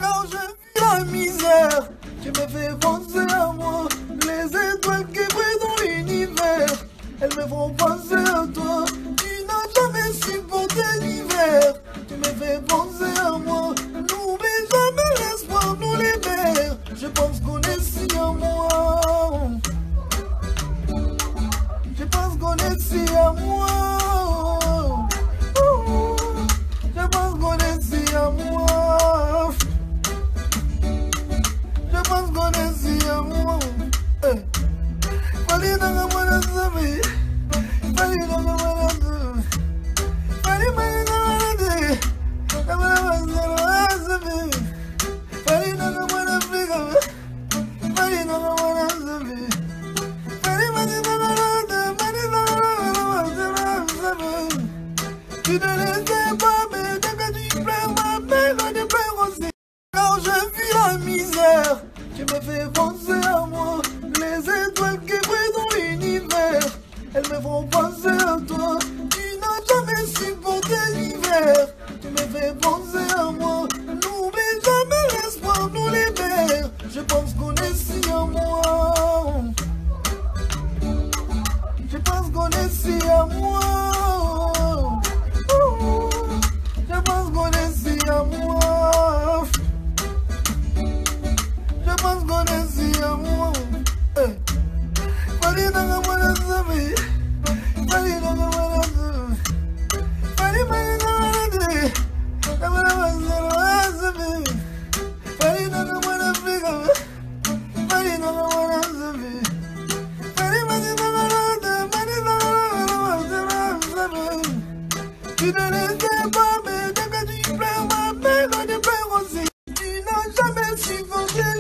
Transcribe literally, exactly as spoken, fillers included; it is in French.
Quand je vis la misère, tu me fais penser à moi. Les étoiles qui brillent dans l'univers, elles me font penser à toi. Tu n'as jamais supporté l'hiver, tu me fais penser à moi. N'oublie jamais l'espoir, nous les mères. Je pense qu'on est si à moi. Je pense qu'on est si à moi. Je pense qu'on est si à moi. Je pense qu'on est si à moi. Fallait dans la bonne famille. Fallait dans la bonne famille. Fallait dans la bonne famille. Fallait dans la bonne famille. Fallait dans la bonne famille. Tu ne les aimes pas, mais dès que tu pleures, ma peine va te faire aussi. Quand je vis la misère, tu me fais penser à moi. Les étoiles qui brillent dans l'univers, elles me font penser à toi. Tu n'as jamais supporté l'hiver, tu me fais penser à moi. N'oublie jamais l'espoir, nous les mères. Je pense qu'on est si à moi. Je pense qu'on est si à moi. Je pense qu'on est si à moi. Je pense qu'on est si à moi. Fallait dans la bonne famille. Fallait dans la bonne famille. Fallait dans la bonne famille. Fallait dans la bonne famille. Fallait dans la bonne famille. Tu ne les aimes pas, mais dès que tu pleures, ma peine va te faire aussi. Tu n'as jamais supporté